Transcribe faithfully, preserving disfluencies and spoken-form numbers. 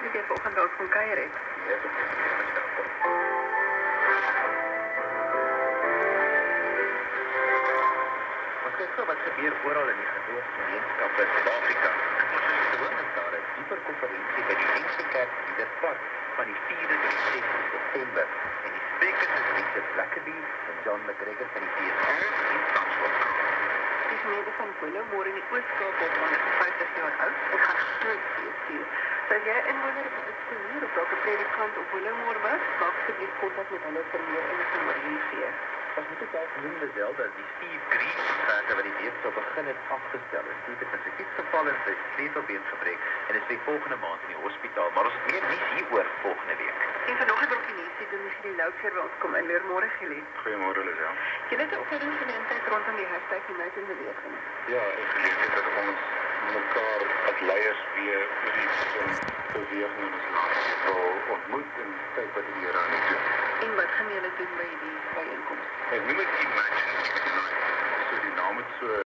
dat jy vanoggend dalk kon kuier het. Ja, dit is Ons kyk gou wat gebeur oral in die geloofsgemeenskappe in Suid-Afrika. Ons is gewoonlik daar 'n dieper konferensie by die N C Kerk Liederpark van die vierde tot die sesde September. En die sprekers is Richard Blackaby en John McGregor van die P S R en Transport. Die gemeente van Willowmore in die Oos-Kaap word honderd vyftig jaar oud en gaan groot fees vier. So as jy inwoner is in Oos-Kaap of dalk 'n predikant op Willowmore was, maak asseblief kontak met hulle vir meer inligting oor hierdie fees. Ons moet ook al genoem Lisel dat die Steve Green kontrake wat die week sou begin het afgestel is. Steve het in sy fiets geval en sy sleutelbeen gebreek en is vir volgende maand in die hospitaal. Maar ons het meer nuus hieroor volgende week. En vanoggend ook die nuus, doen ons die louter by ons kom in leer môre gelê. Goeiemôre Lisel. Jy het ook vir ons geleentheid rondom die hashtag United Beweging. Ja, ek geleentheid dat ons mekaar as leiers weer oor die beweging in ons land wil ontmoet en kyk wat die Here aan het doen. En wat gaan julle doen by die byeenkoms? Ek noem dit Imagine United. So die naam het so